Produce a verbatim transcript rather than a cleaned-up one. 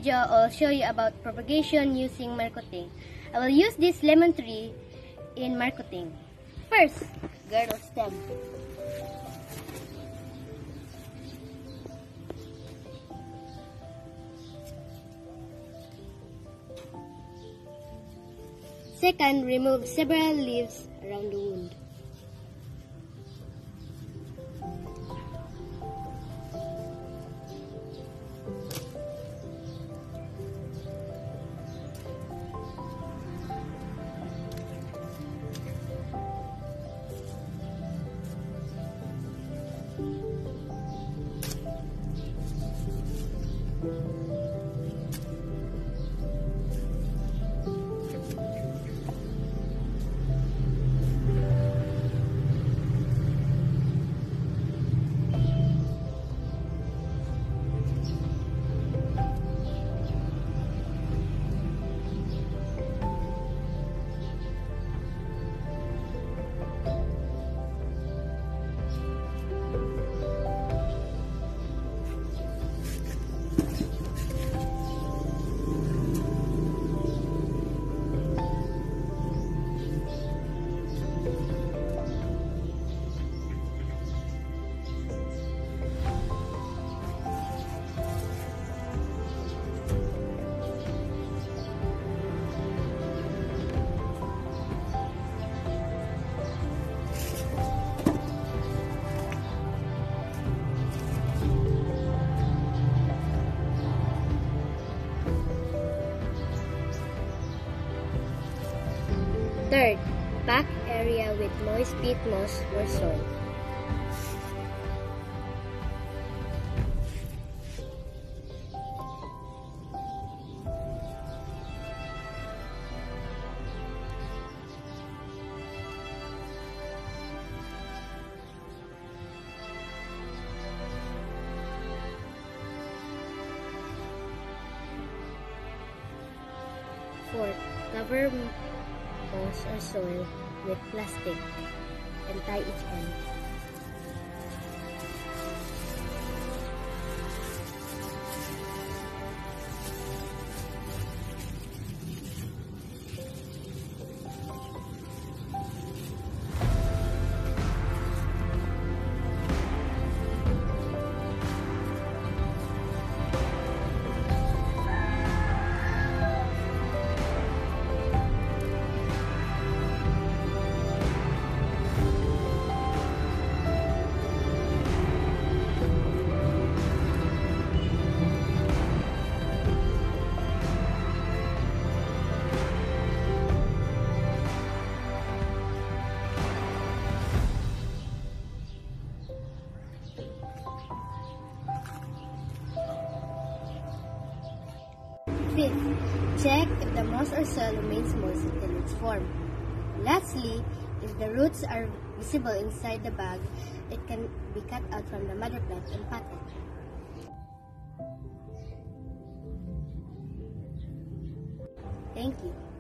video, I'll show you about propagation using marcoting. I will use this lemon tree in marcoting. First, girdle stem. Second, remove several leaves around the wound. Third, pack area with moist peat moss or soil. Fourth, cover moss or soil with plastic and tie each end. Fifth, check if the moss or soil remains moist until it's formed. Lastly, if the roots are visible inside the bag, it can be cut out from the mother plant and potted. Thank you.